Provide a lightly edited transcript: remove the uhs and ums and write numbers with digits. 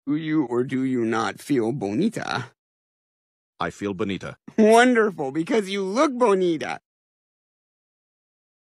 Do you or do you not feel bonita? I feel bonita. Wonderful, because you look bonita.